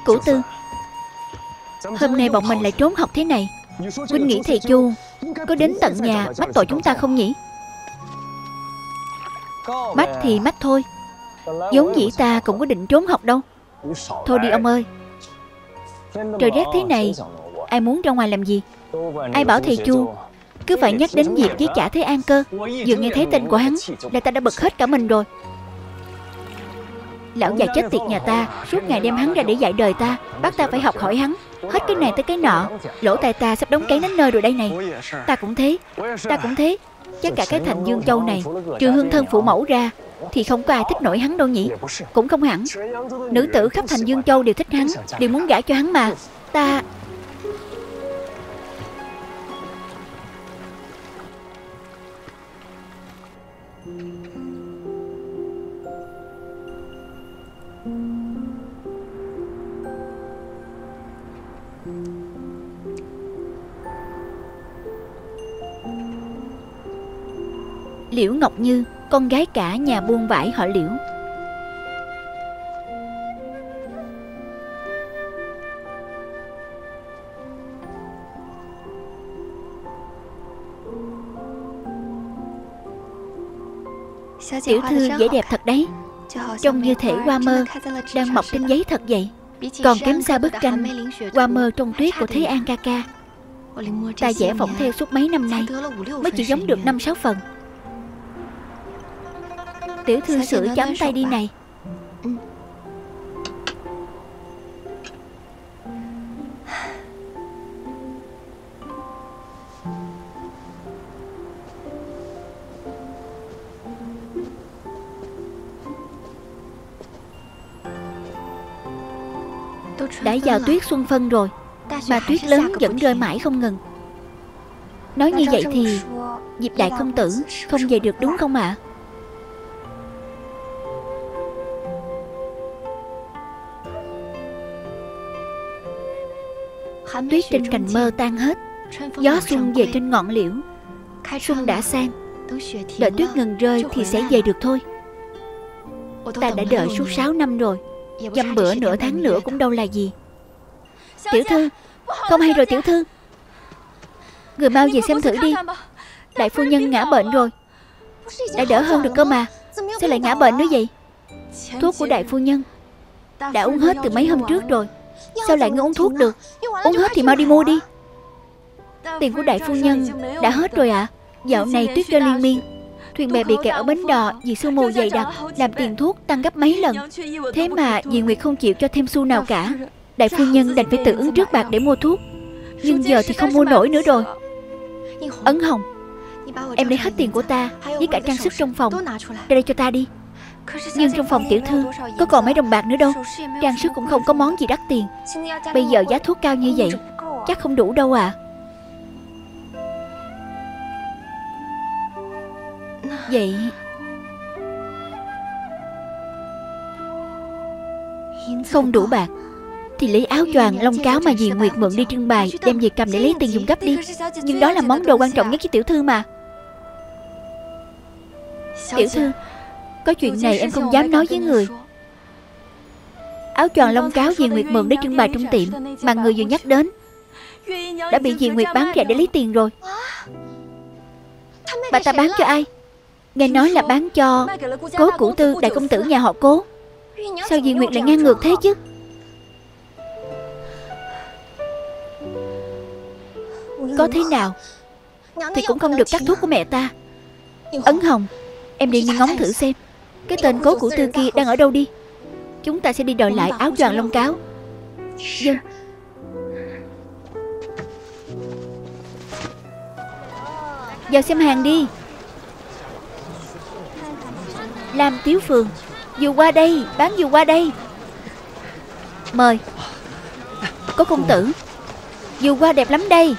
Cửu Tư, hôm nay bọn mình lại trốn học thế này. Huynh nghĩ thầy Chu có đến tận nhà bắt tội chúng ta không nhỉ? Bắt thì bắt thôi, vốn dĩ ta cũng có định trốn học đâu. Thôi đi ông ơi, trời rét thế này, ai muốn ra ngoài làm gì? Ai bảo thầy Chu cứ phải nhắc đến việc với Chả Thế An cơ? Vừa nghe thấy tên của hắn là ta đã bực hết cả mình rồi. Lão già chết tiệt nhà ta suốt ngày đem hắn ra để dạy đời ta, bắt ta phải học hỏi hắn hết cái này tới cái nọ. Lỗ tai ta sắp đóng cấy đến nơi rồi đây này. Ta cũng thế, ta cũng thế. Chắc cả cái thành Dương Châu này, trừ hương thân phụ mẫu ra, thì không có ai thích nổi hắn đâu nhỉ? Cũng không hẳn. Nữ tử khắp thành Dương Châu đều thích hắn, đều muốn gả cho hắn mà. Ta... Liễu Ngọc Như, con gái cả nhà buôn vải họ Liễu. Tiểu thư vẻ đẹp thật đấy, trông như thể hoa mơ đang mọc trên giấy thật vậy. Còn kém xa bức tranh Hoa Mơ Trong Tuyết của Thế An ca ca. Ta vẽ phỏng theo suốt mấy năm nay mới chỉ giống được 5-6 phần. Tiểu thư sửa chấm tay đi này. Đã vào tuyết xuân phân rồi mà tuyết lớn vẫn rơi mãi không ngừng. Nói như vậy thì Diệp đại công tử không về được đúng không ạ? Tuyết trên cành mơ tan hết, gió xuân về trên ngọn liễu. Xuân đã sang, đợi tuyết ngừng rơi thì sẽ về được thôi. Ta đã đợi suốt 6 năm rồi, dăm bữa nửa tháng nữa cũng đâu là gì. Tiểu thư, không hay rồi tiểu thư. Người mau về xem thử đi. Đại phu nhân ngã bệnh rồi. Đã đỡ hơn được cơ mà, sao lại ngã bệnh nữa vậy? Thuốc của đại phu nhân đã uống hết từ mấy hôm trước rồi, sao lại ngưng uống thuốc được? Uống hết thì mau đi mua đi. Tiền của đại phu nhân đã hết rồi ạ. Dạo này tuyết rơi liên miên, thuyền bè bị kẹt ở bến đò vì sương mù dày đặc, làm tiền thuốc tăng gấp mấy lần. Thế mà dì Nguyệt không chịu cho thêm xu nào cả. Đại phu nhân đành phải tự ứng trước bạc để mua thuốc, nhưng giờ thì không mua nổi nữa rồi. Ấn Hồng, em lấy hết tiền của ta với cả trang sức trong phòng ra đây cho ta đi. Nhưng trong phòng tiểu thư có còn mấy đồng bạc nữa đâu, trang sức cũng không có món gì đắt tiền. Bây giờ giá thuốc cao như vậy chắc không đủ đâu à. Vậy không đủ bạc thì lấy áo choàng lông cáo mà dì Nguyệt mượn đi trưng bày, đem về cầm để lấy tiền dùng gấp đi. Nhưng đó là món đồ quan trọng nhất với tiểu thư mà. Tiểu thư, có chuyện này em không dám nói với người. Áo choàng lông cáo dì Nguyệt mượn để trưng bày trong tiệm mà người vừa nhắc đến đã bị dì Nguyệt bán rẻ để lấy tiền rồi. Bà ta bán cho ai? Nghe nói là bán cho Cố Cửu Tư, đại công tử nhà họ Cố. Sao dì Nguyệt lại ngang ngược thế chứ? Có thế nào thì cũng không được cắt thuốc của mẹ ta. Ấn Hồng, em đi nghe ngóng thử xem cái tên Cố Cửu Tư kia đang ở đâu đi. Chúng ta sẽ đi đòi lại áo choàng lông cáo. Vâng. Vào xem hàng đi. Lam Tiếu Phường, dù qua đây, bán dù qua đây. Mời. Có công tử, dù qua đẹp lắm đây.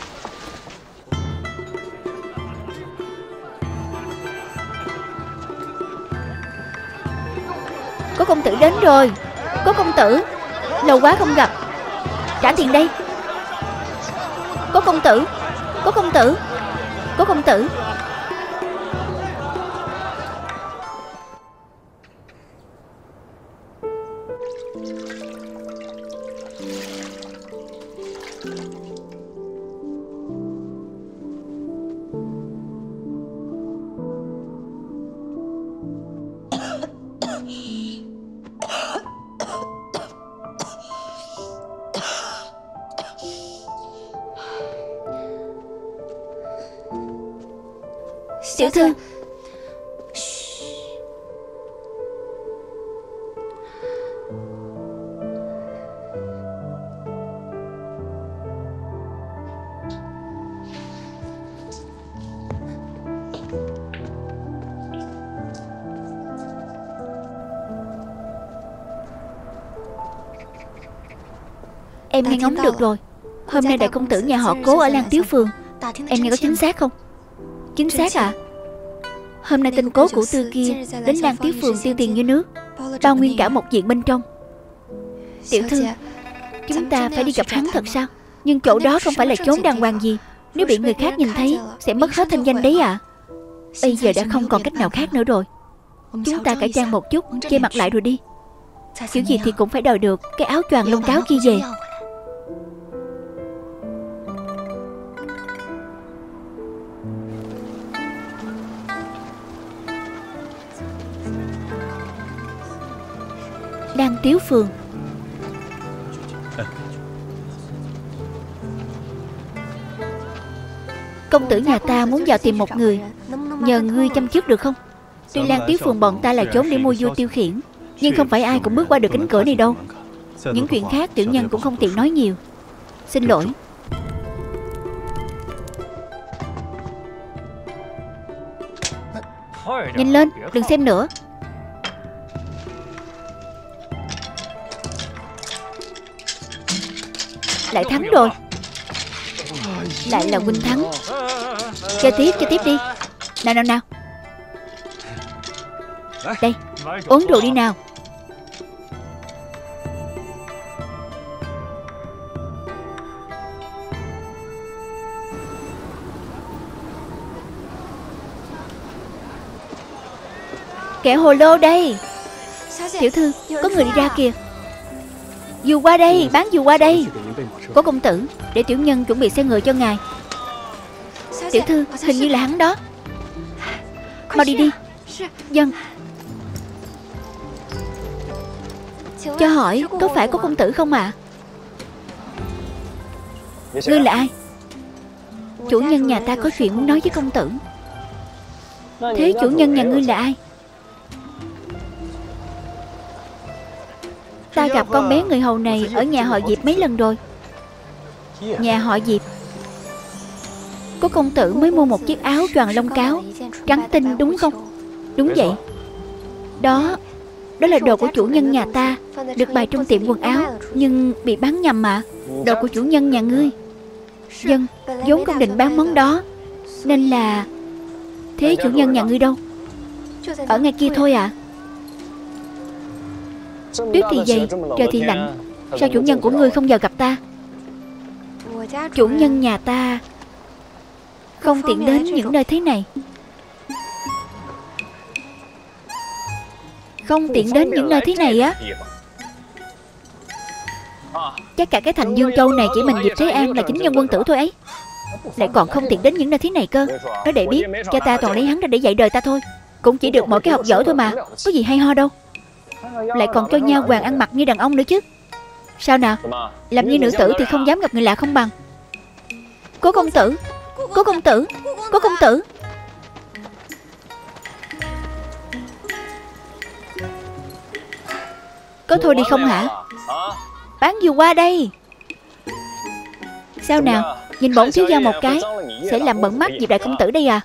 Có công tử đến rồi. Có công tử, lâu quá không gặp. Trả tiền đây. Có công tử, có công tử, có công tử. Tiểu thư, em nghe ngóng được rồi. Hôm nay đại công tử nhà họ Cố ở Lan Tiếu Phường. Em nghe có chính xác không? Chính xác ạ. Hôm nay tên Cố Cửu Tư kia đến Lan Tiếu Phường tiêu tiền như nước, bao nguyên cả một viện bên trong. Tiểu thư, chúng ta phải đi gặp hắn thật sao? Nhưng chỗ đó không phải là chốn đàng hoàng gì. Nếu bị người khác nhìn thấy sẽ mất hết thanh danh đấy ạ. Bây giờ đã không còn cách nào khác nữa rồi. Chúng ta cải trang một chút, che mặt lại rồi đi. Kiểu gì thì cũng phải đòi được cái áo choàng lông cáo kia về. Lan Tiếu Phường. Công tử nhà ta muốn vào tìm một người, nhờ ngươi chăm chút được không? Tuy Lan Tiếu Phường bọn ta là trốn để mua vua tiêu khiển, nhưng không phải ai cũng bước qua được cánh cửa này đâu. Những chuyện khác tiểu nhân cũng không tiện nói nhiều. Xin lỗi. Nhanh lên, đừng xem nữa. Lại thắng rồi. Lại là huynh thắng. Chơi tiếp đi. Nào. Đây, uống rượu đi nào. Kẻ hồ lô đây. Tiểu thư, có người đi ra kìa. Dù qua đây, bán dù qua đây. Có công tử, để tiểu nhân chuẩn bị xe ngựa cho ngài. Tiểu thư, hình như là hắn đó. Mau đi đi. Dân. Cho hỏi, có phải có công tử không ạ? Ngươi là ai? Chủ nhân nhà ta có chuyện muốn nói với công tử. Thế chủ nhân nhà ngươi là ai? Ta gặp con bé người hầu này ở nhà họ Diệp mấy lần rồi. Nhà họ Diệp. Có công tử mới mua một chiếc áo choàng lông cáo trắng tinh đúng không? Đúng vậy. Đó là đồ của chủ nhân nhà ta, được bày trong tiệm quần áo, nhưng bị bán nhầm mà. Đồ của chủ nhân nhà ngươi. Dân, vốn không định bán món đó, nên là... Thế chủ nhân nhà ngươi đâu? Ở ngay kia thôi ạ. Tuyết thì dày, trời thì lạnh, sao chủ nhân của ngươi không vào gặp ta? Chủ nhân nhà ta không tiện đến những nơi thế này. Không tiện đến những nơi thế này á? Chắc cả cái thành Dương Châu này chỉ mình Diệp Thế An là chính nhân quân tử thôi ấy. Lại còn không tiện đến những nơi thế này cơ. Nói để biết, cha ta toàn lấy hắn ra để dạy đời ta thôi. Cũng chỉ được mỗi cái học giỏi thôi mà, có gì hay ho đâu. Lại còn cho nha hoàn ăn mặc như đàn ông nữa chứ. Sao nào, làm như nữ tử thì không dám gặp người lạ không bằng. Cố công tử, cố công tử, cố công tử. Có thôi đi không hả? Bán dù qua đây. Sao nào, nhìn bổn thiếu gia một cái sẽ làm bẩn mắt Diệp đại công tử đây à?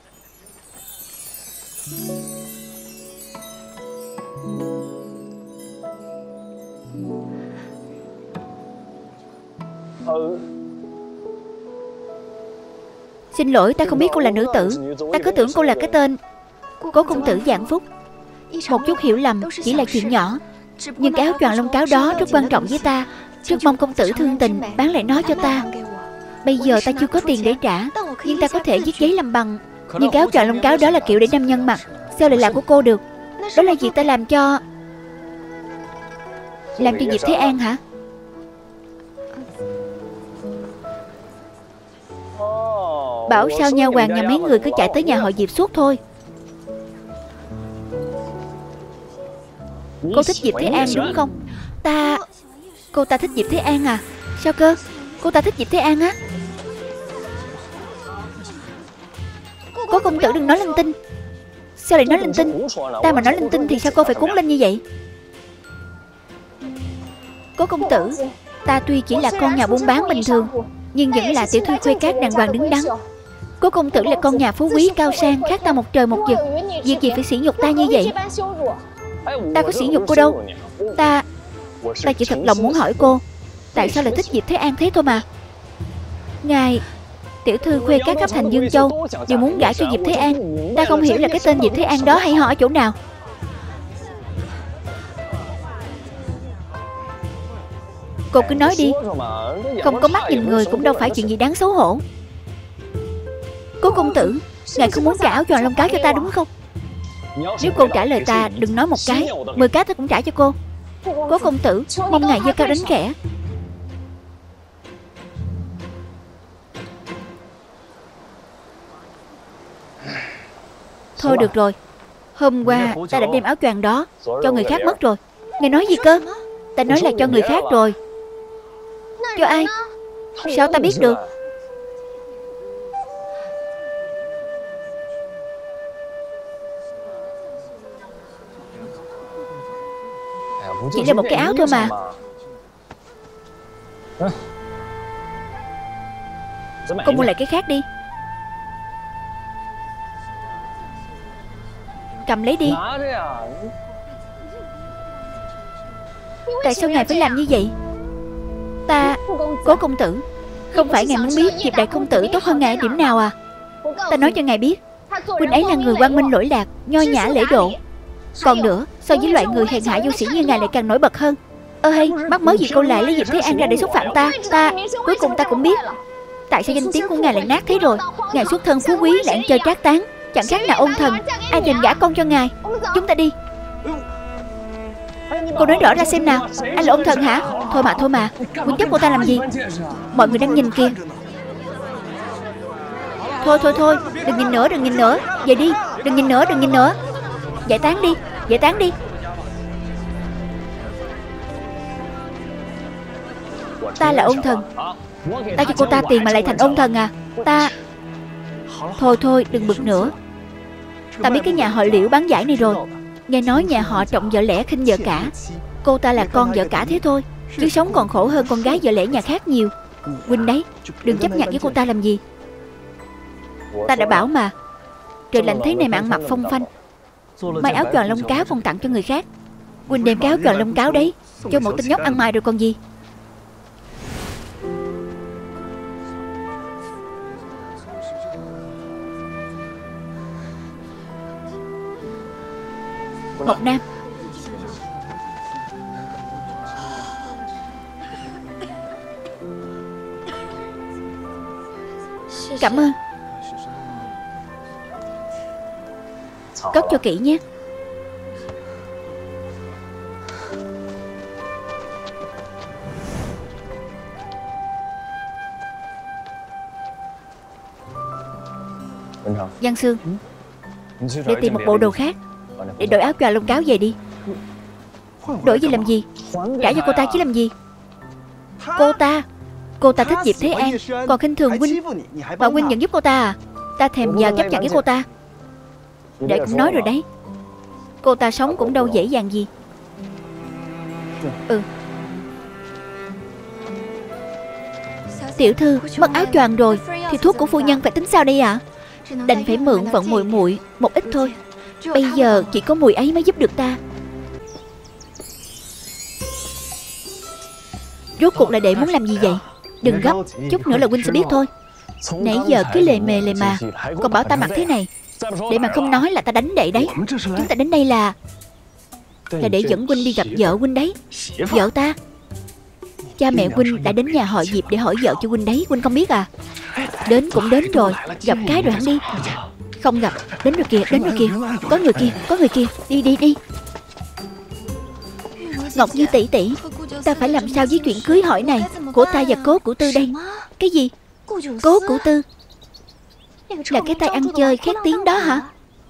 Xin lỗi, ta không biết cô là nữ tử. Ta cứ tưởng cô là cái tên Cố công tử Vạn Phúc. Một chút hiểu lầm chỉ là chuyện nhỏ, nhưng cái áo choàng lông cáo đó rất quan trọng với ta. Rất mong công tử thương tình bán lại nó cho ta. Bây giờ ta chưa có tiền để trả, nhưng ta có thể viết giấy làm bằng. Nhưng cái áo choàng lông cáo đó là kiểu để nam nhân mặc, sao lại là của cô được? Đó là việc ta làm cho Diệp Thế An hả? Bảo sao nha hoàng nhà mấy người cứ chạy tới nhà họ Diệp suốt thôi. Cô thích Diệp Thế An đúng không? Cô ta thích Diệp Thế An à? Sao cơ? Cô ta thích Diệp Thế An á? Cố công tử đừng nói linh tinh. Sao lại nói linh tinh? Ta mà nói linh tinh thì sao cô phải cuốn lên như vậy? Cố công tử, ta tuy chỉ là con nhà buôn bán bình thường, nhưng vẫn là tiểu thư khuê cát đàng hoàng đứng đắn. Cố công tử là con nhà phú quý cao sang, khác ta một trời một vực. Việc gì phải sỉ nhục ta như vậy? Ta có sỉ nhục cô đâu. Ta chỉ thật lòng muốn hỏi cô, tại sao lại thích Diệp Thế An thế thôi mà. Ngài, tiểu thư khuê các khắp thành Dương Châu đều muốn gả cho Diệp Thế An. Ta không hiểu là cái tên Diệp Thế An đó hay ho ở chỗ nào. Cô cứ nói đi. Không có mắt nhìn người cũng đâu phải chuyện gì đáng xấu hổ. Cố công tử, ngài không muốn trả áo choàng lông cáo cho ta đúng không? Nếu cô trả lời ta đừng nói một cái, 10 cái ta cũng trả cho cô. Cố công tử, mong ngài giơ cao đánh khẽ. Thôi được rồi, hôm qua ta đã đem áo choàng đó cho người khác mất rồi. Ngài nói gì cơ? Ta nói là cho người khác rồi. Cho ai? Sao ta biết được? Chỉ là một cái áo thôi mà. Cô mua lại cái khác đi. Cầm lấy đi. Tại sao ngài phải làm như vậy? Cố công tử, không phải ngài muốn biết Diệp đại công tử tốt hơn ngài ở điểm nào à? Ta nói cho ngài biết, huynh ấy là người quang minh lỗi lạc, nho nhã lễ độ. Còn nữa, so với loại người hèn hạ vô sĩ như ngài lại càng nổi bật hơn. Hay, mắc mớ gì cô lại lấy Diệp Thế An ra để xúc phạm ta? Cuối cùng ta cũng biết tại sao danh tiếng của ngài lại nát thế rồi. Ngài xuất thân phú quý lại ăn chơi trác tán, chẳng khác nào ôn thần. Ai thèm gả con cho ngài. Chúng ta đi. Cô nói rõ ra xem nào, anh là ôn thần hả? Thôi mà, huynh chấp cô ta làm gì? Mọi người đang nhìn kìa. Thôi, đừng nhìn nữa. Về đi, đừng nhìn nữa. Giải tán đi. Ta là ôn thần. Ta cho cô ta tiền mà lại thành ôn thần à? Thôi, đừng bực nữa. Ta biết cái nhà họ Liễu bán giải này rồi. Nghe nói nhà họ trọng vợ lẽ khinh vợ cả. Cô ta là con vợ cả thế thôi, chứ sống còn khổ hơn con gái vợ lẽ nhà khác nhiều. Huynh đấy, đừng chấp nhận với cô ta làm gì. Ta đã bảo mà, trời lạnh thế này mà ăn mặc phong phanh. May áo choàng lông cáo còn tặng cho người khác. Huynh đem cái áo choàng lông cáo đấy cho một tên nhóc ăn mày rồi còn gì. Mộc Nam, cảm ơn. Cất cho kỹ nhé. Giang Sương, để tìm một bộ đồ khác để đổi áo choàng lông cáo về đi. Đổi về làm gì? Trả cho cô ta chứ làm gì? Cô ta thích Diệp Thế An còn khinh thường huynh, mà huynh vẫn giúp cô ta à? Ta thèm vào chấp nhận với cô ta. Để cũng nói rồi đấy, cô ta sống cũng đâu dễ dàng gì. Tiểu thư mất áo choàng rồi thì thuốc của phu nhân phải tính sao đây ạ? Đành phải mượn vận muội muội một ít thôi. Bây giờ chỉ có mùi ấy mới giúp được ta. Rốt cuộc là đệ muốn làm gì vậy? Đừng gấp, chút nữa là huynh sẽ biết thôi. Nãy giờ cứ lề mề mà, còn bảo ta mặc thế này. Đệ mà không nói là ta đánh đệ đấy. Chúng ta đến đây là để dẫn huynh đi gặp vợ huynh đấy. Vợ ta? Cha mẹ huynh đã đến nhà họ Diệp để hỏi vợ cho huynh đấy, huynh không biết à? Đến cũng đến rồi, gặp cái rồi hẳn đi. Không gặp, đến rồi kìa. Có người kia, đi. Ngọc Như tỷ tỷ, ta phải làm sao với chuyện cưới hỏi này của ta và Cố Cửu Tư đây? Cái gì? Cố Cửu Tư? Là cái tay ăn chơi khét tiếng đó hả?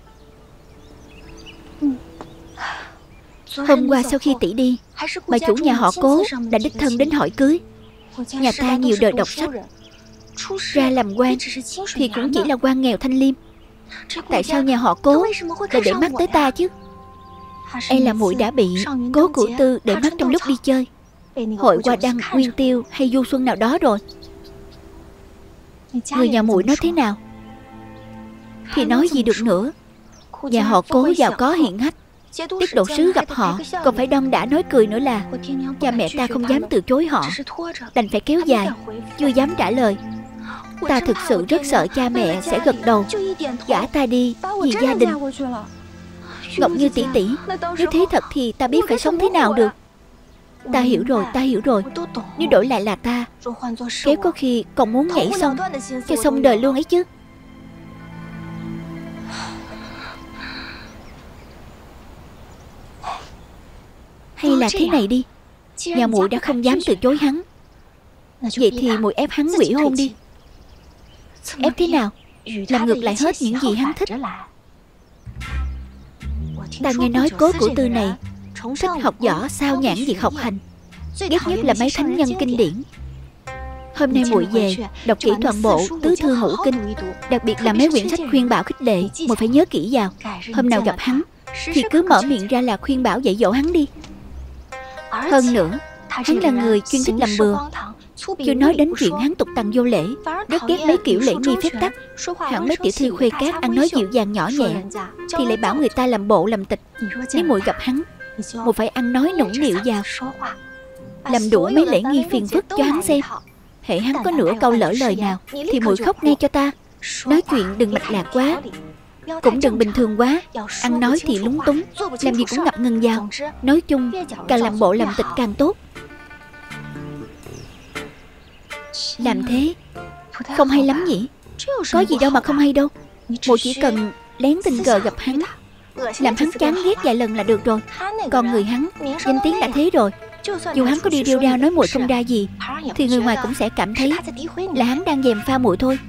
Hôm qua sau khi tỷ đi, bà chủ nhà họ Cố đã đích thân đến hỏi cưới. Nhà ta nhiều đời đọc sách, ra làm quan thì cũng chỉ là quan nghèo thanh liêm. Tại sao nhà họ Cố lại để mắt tới ta chứ? E là muội đã bị Cố Cửu Tư để mắt trong lúc đi chơi, hội hoa đăng, nguyên tiêu hay du xuân nào đó rồi. Người nhà muội nói thế nào? Thì nói gì được nữa. Nhà họ Cố giàu có hiển hách, tiết độ sứ gặp họ còn phải đon đả nói cười nữa là cha mẹ ta không dám từ chối họ, đành phải kéo dài, chưa dám trả lời. Ta thực sự rất sợ cha mẹ sẽ gật đầu gả ta đi vì gia đình. Ngọc Như tỷ tỷ, nếu thế thật thì ta biết phải sống thế nào được. Ta hiểu rồi, ta hiểu rồi. Nếu đổi lại là ta, kéo có khi còn muốn nhảy sông cho xong đời luôn ấy chứ. Hay là thế này đi, nhà muội đã không dám từ chối hắn, vậy thì muội ép hắn hủy hôn đi. Ép thế nào? Làm ngược lại hết những gì hắn thích. Ta nghe nói Cố Cửu Tư này thích học võ, sao nhãn việc học hành, ghét nhất là mấy thánh nhân kinh điển. Hôm nay muội về đọc kỹ toàn bộ tứ thư ngũ kinh, đặc biệt là mấy quyển sách khuyên bảo khích lệ, muội phải nhớ kỹ vào. Hôm nào gặp hắn thì cứ mở miệng ra là khuyên bảo dạy dỗ hắn đi. Hơn nữa, hắn là người chuyên thích làm bừa, chưa nói đến chuyện hắn tục tằng vô lễ, rất ghét mấy kiểu lễ nghi phép tắc. Hẳn mấy tiểu thư khuê cát ăn nói dịu dàng nhỏ nhẹ thì lại bảo người ta làm bộ làm tịch. Nếu muội gặp hắn, muội phải ăn nói nũng nịu vào, làm đủ mấy lễ nghi phiền phức cho hắn xem. Hễ hắn có nửa câu lỡ lời nào thì muội khóc ngay cho ta. Nói chuyện đừng mạch lạc quá, cũng đừng bình thường quá. Ăn nói thì lúng túng, làm gì cũng ngập ngừng vào. Nói chung, càng làm bộ làm tịch càng tốt. Làm thế không hay lắm nhỉ? Có gì đâu mà không hay đâu. Muội chỉ cần lén tình cờ gặp hắn, làm hắn chán ghét vài lần là được rồi. Còn người hắn, danh tiếng đã thế rồi, dù hắn có đi rêu rao nói muội không ra gì thì người ngoài cũng sẽ cảm thấy là hắn đang gièm pha muội thôi.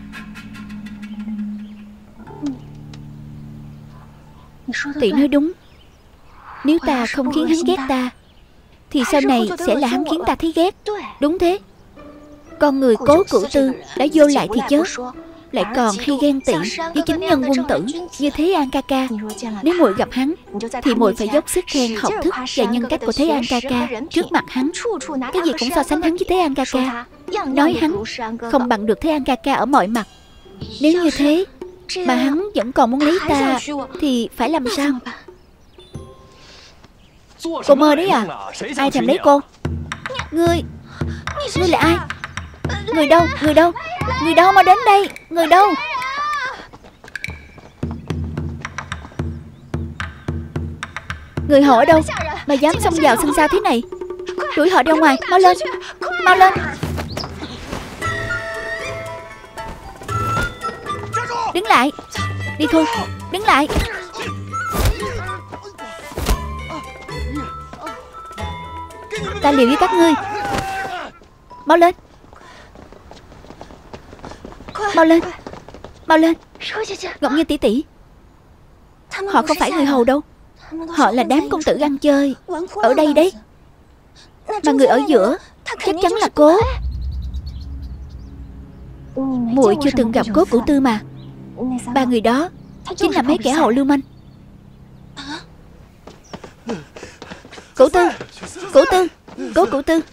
Tỷ nói đúng. Nếu ta không khiến hắn ghét ta thì sau này sẽ là hắn khiến ta thấy ghét. Đúng thế. Con người Cố Cửu Tư đã vô lại thì chớ, lại còn hay ghen tị với chính nhân quân tử như Thế An ca ca. Nếu muội gặp hắn thì muội phải dốc sức khen học thức và nhân cách của Thế An ca ca trước mặt hắn. Cái gì cũng so sánh hắn với Thế An ca ca, nói hắn không bằng được Thế An ca ca ở mọi mặt. Nếu như thế mà hắn vẫn còn muốn lấy ta thì phải làm sao? Cô mơ đấy à? Ai thèm lấy cô? Ngươi là ai? Người đâu? Người đâu? Người đâu mà đến đây? Người đâu? Người họ ở đâu mà dám xông vào sân xa thế này? Đuổi họ ra ngoài, mau lên, mau lên. Đứng lại. Đi thôi, đứng lại. Ta liều với các ngươi. Mau lên. Mau lên. Mau lên. Ngọc Như tỷ tỷ, họ không phải người hầu đâu. Họ là đám công tử ăn chơi ở đây đấy. Mà người ở giữa chắc chắn là Cố. Muội chưa từng gặp Cố Cửu Tư mà. Ba người đó chính là mấy kẻ hậu lưu manh. Cửu Tư, Cửu Tư, Cố Cửu Tư,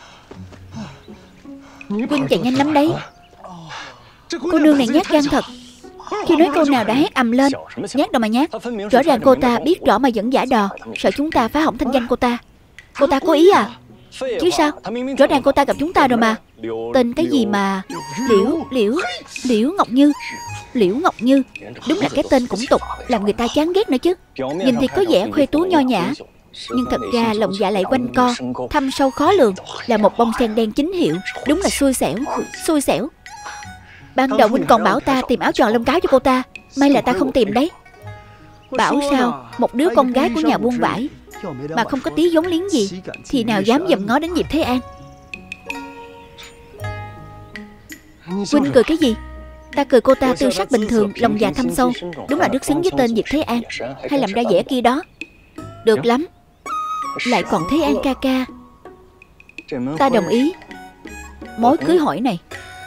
huynh chạy nhanh lắm đấy. Cô nương này nhát gan thật. Khi nói câu nào đã hét ầm lên. Nhát đâu mà nhát. Rõ ràng cô ta biết rõ mà vẫn giả đò, sợ chúng ta phá hỏng thanh danh cô ta. Cô ta cố ý à? Chứ sao? Rõ ràng cô ta gặp chúng ta rồi mà. Tên cái gì mà Liễu Ngọc Như. Liễu Ngọc Như, đúng là cái tên cũng tục, làm người ta chán ghét nữa chứ. Nhìn thì có vẻ khuê tú nho nhã, nhưng thật ra lòng dạ lại quanh co, thâm sâu khó lường, là một bông sen đen chính hiệu. Đúng là xui xẻo, xui xẻo. Ban đầu huynh còn bảo ta tìm áo tròn lông cáo cho cô ta, may là ta không tìm đấy. Bảo sao một đứa con gái của nhà buôn vải mà không có tí vốn liếng gì thì nào dám dòm ngó đến Diệp Thế An. Huynh cười cái gì? Ta cười cô ta tư sắc bình thường, lòng dạ thâm sâu, đúng là rất xứng với tên Diệp Thế An. Hay làm ra vẻ kia đó. Được lắm. Lại còn Thế An ca ca. Ta đồng ý mối cưới hỏi này.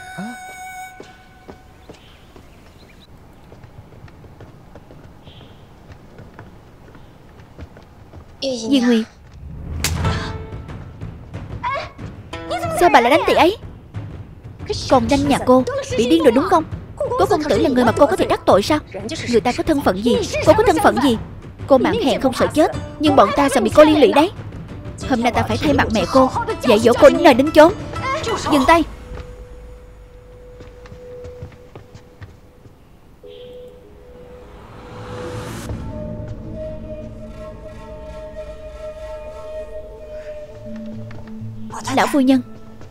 Duy Nguyệt, sao bà lại đánh tỷ ấy? Còn danh nhà cô bị điên rồi đúng không? Cố công tử là người mà cô có thể đắc tội sao? Người ta có thân phận gì, cô có thân phận gì? Cô mạn hèn không sợ chết, nhưng bọn ta sợ bị cô liên lụy đấy. Hôm nay ta phải thay mặt mẹ cô dạy dỗ cô đến nơi đến chốn. Dừng tay. Lão phu nhân,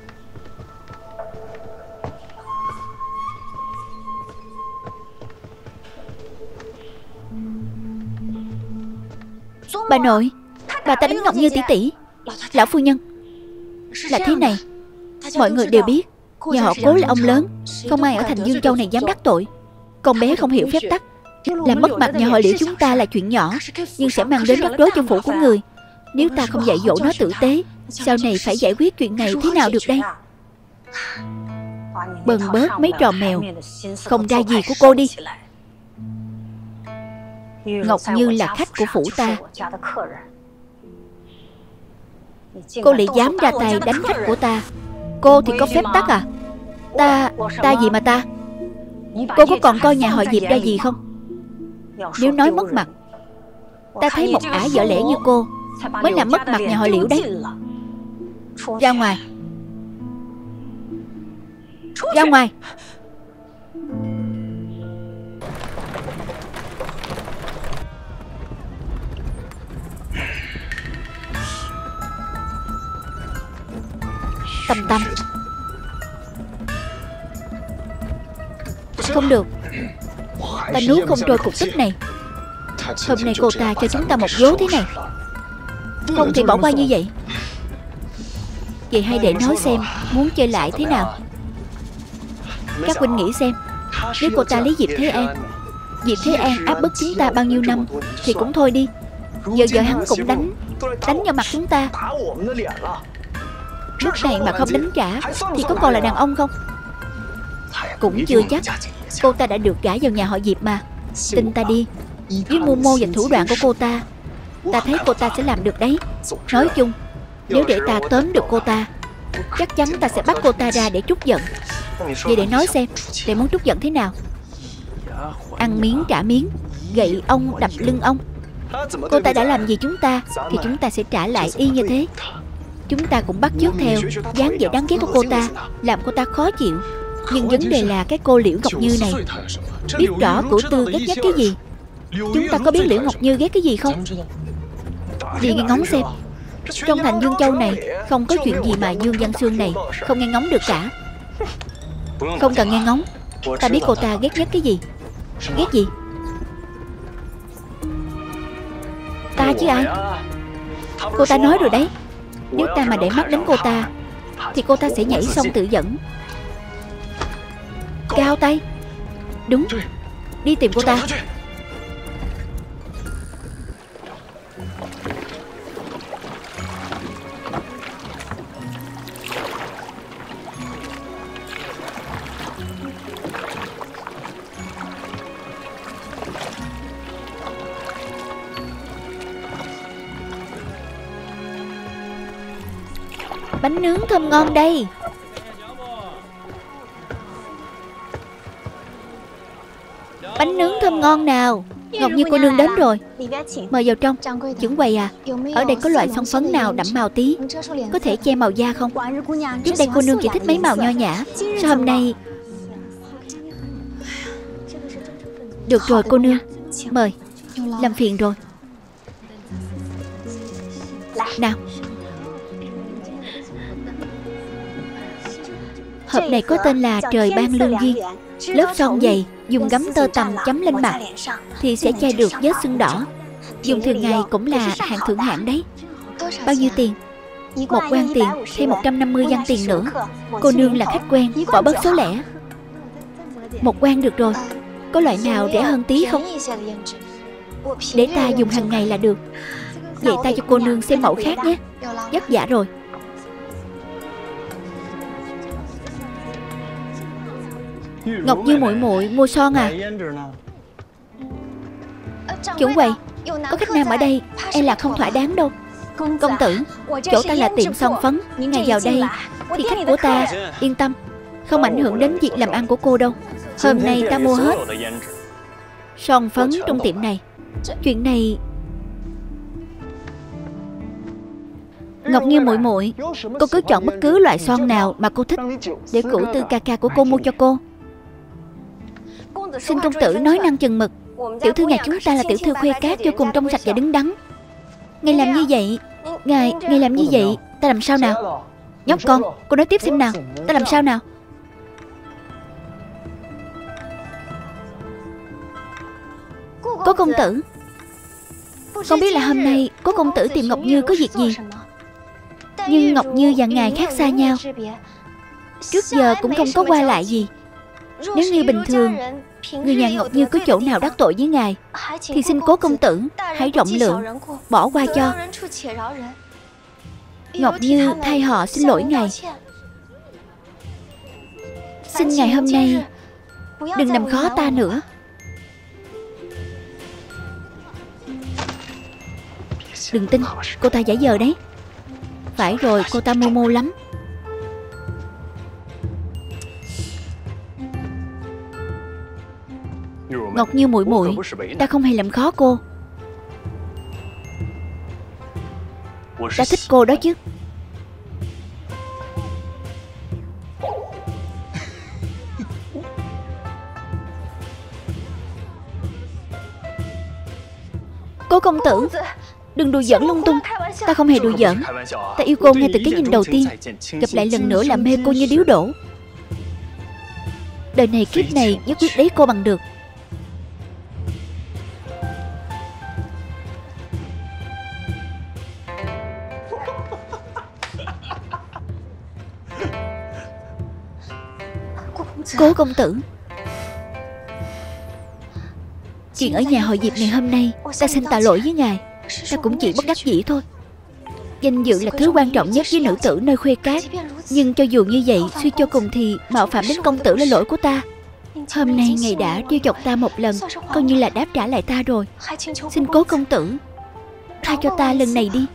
bà nội, bà ta đánh Ngọc Như tỷ tỷ. Lão phu nhân, là thế này, mọi người đều biết nhà họ Cố là ông lớn, không ai ở thành Dương Châu này dám đắc tội. Con bé không hiểu phép tắc, làm mất mặt nhà họ Liễu chúng ta là chuyện nhỏ, nhưng sẽ mang đến rắc rối cho phủ của người. Nếu ta không dạy dỗ nó tử tế, sau này phải giải quyết chuyện này thế nào được đây? Bần bớt mấy trò mèo không ra gì của cô đi. Ngọc Như là khách của phủ ta, cô lại dám ra tay đánh khách của ta. Cô thì có phép tắc à? Ta gì mà ta? Cô có còn coi nhà họ Diệp ra gì không? Nếu nói mất mặt, ta thấy một ả vợ lẽ như cô mới làm mất mặt nhà họ Liễu đấy. Ra ngoài. Ra ngoài. Tâm Tâm, không được, ta nuốt không trôi cục tức này. Hôm nay cô ta cho chúng ta một vố thế này, không thể bỏ qua như vậy. Vậy hay để nói xem muốn chơi lại thế nào. Các huynh nghĩ xem, nếu cô ta lấy Diệp Thế An áp bức chúng ta bao nhiêu năm thì cũng thôi đi. Giờ hắn cũng đánh vào mặt chúng ta. Lúc này mà không đánh trả thì có còn là đàn ông không? Cũng chưa chắc. Cô ta đã được gả vào nhà họ Diệp mà. Tin ta đi, với mưu mô và thủ đoạn của cô ta, ta thấy cô ta sẽ làm được đấy. Nói chung, nếu để ta tóm được cô ta, chắc chắn ta sẽ bắt cô ta ra để trút giận. Vậy để nói xem, để muốn trút giận thế nào? Ăn miếng trả miếng, gậy ông đập lưng ông. Cô ta đã làm gì chúng ta thì chúng ta sẽ trả lại y như thế. Chúng ta cũng bắt chước theo dáng vẻ đáng ghét của cô ta, làm cô ta khó chịu. Nhưng vấn đề là cái cô Liễu Ngọc Như này biết rõ Cửu Tư ghét cái gì. Chúng ta có biết Liễu Ngọc Như ghét cái gì không? Đi nghe ngóng xem. Trong thành Dương Châu này không có chuyện gì mà Dương Văn Xương này không nghe ngóng được cả. Không cần nghe ngóng, ta biết cô ta ghét nhất cái gì. Ghét gì? Ta chứ ai. Cô ta nói rồi đấy, nếu ta mà để mắt đến cô ta thì cô ta sẽ nhảy sông tự dẫn. Cao tay. Đúng, đi tìm cô ta. Bánh nướng thơm ngon đây. Bánh nướng thơm ngon nào. Ngọc Như cô nương đến rồi, mời vào trong. Trưởng quầy à, ở đây có loại son phấn nào đậm màu tí, có thể che màu da không? Trước đây cô nương chỉ thích mấy màu nho nhã, sao hôm nay... Được rồi cô nương, mời. Làm phiền rồi. Nào. Hộp này có tên là Trời Ban Lương Duyên. Lớp son dày, dùng gấm tơ tằm chấm lên mặt thì sẽ che được vết sưng đỏ. Dùng thường ngày cũng là hạng thượng hạng đấy. Bao nhiêu tiền? 1 quan tiền, thêm 150 văn tiền nữa. Cô nương là khách quen, bỏ bớt số lẻ. 1 quan được rồi. Có loại nào rẻ hơn tí không? Để ta dùng hàng ngày là được. Vậy ta cho cô nương xem mẫu khác nhé. Vất vả rồi. Ngọc Như muội muội mua son à? Chủ quầy, có khách nam ở đây e là không thỏa đáng đâu. Công tử, chỗ ta là tiệm son phấn. Ngài vào đây thì khách của ta yên tâm, không ảnh hưởng đến việc làm ăn của cô đâu. Hôm nay ta mua hết son phấn trong tiệm này. Chuyện này... Ngọc Như muội muội, cô cứ chọn bất cứ loại son nào mà cô thích để cửu tư ca ca của cô mua cho cô. Xin công tử nói năng chừng mực. Tiểu thư nhà chúng ta là tiểu thư khuê cát, vô cùng trong sạch và đứng đắn. Ngài làm như vậy, Ngài làm như vậy, ta làm sao nào? Nhóc con, cô nói tiếp xem nào. Ta làm sao nào? Cố công tử, không biết là hôm nay Cố công tử tìm Ngọc Như có việc gì. Nhưng Ngọc Như và ngài khác xa nhau, trước giờ cũng không có qua lại gì. Nếu như bình thường người nhà Ngọc Như có chỗ nào đắc tội với ngài thì xin Cố công tử hãy rộng lượng bỏ qua cho. Ngọc Như thay họ xin lỗi ngài. Xin ngài hôm nay đừng làm khó ta nữa. Đừng tin, cô ta giả vờ đấy. Phải rồi, cô ta mưu mô lắm. Ngọc Như muội muội, ta không hề làm khó cô. Ta thích cô đó chứ. Cố công tử, đừng đùa giỡn lung tung. Ta không hề đùa giỡn. Ta yêu cô ngay từ cái nhìn đầu tiên. Gặp lại lần nữa là mê cô như điếu đổ. Đời này kiếp này nhất quyết lấy cô bằng được. Cố công tử, chuyện ở nhà hội Diệp ngày hôm nay, ta xin tạ lỗi với ngài. Ta cũng chỉ bất đắc dĩ thôi. Danh dự là thứ quan trọng nhất với nữ tử nơi khuê cát. Nhưng cho dù như vậy, suy cho cùng thì mạo phạm đến công tử là lỗi của ta. Hôm nay ngài đã trêu chọc ta một lần, coi như là đáp trả lại ta rồi. Xin Cố công tử tha cho ta lần này đi.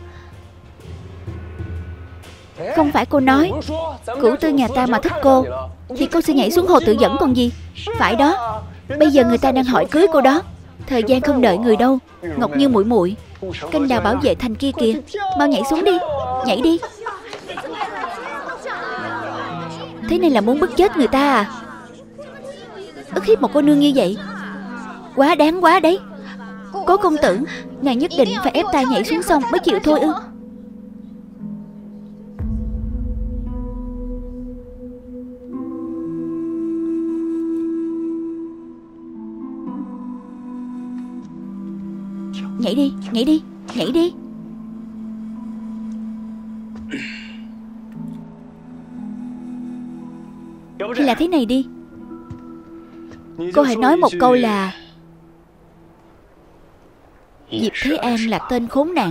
Không phải cô nói cửu tư nhà ta mà thích cô thì cô sẽ nhảy xuống hồ tự dẫn còn gì. Phải đó, bây giờ người ta đang hỏi cưới cô đó. Thời gian không đợi người đâu. Ngọc Như muội muội, kênh đào bảo vệ thành kia kìa, mau nhảy xuống đi. Nhảy đi. Thế này là muốn bức chết người ta à? Ức hiếp một cô nương như vậy, quá đáng quá đấy. Cố công tử, ngài nhất định phải ép ta nhảy xuống sông mới chịu thôi ư? Nhảy đi, nhảy đi, nhảy đi. Hay là thế này đi, cô hãy nói một câu là Diệp Thế An là tên khốn nạn,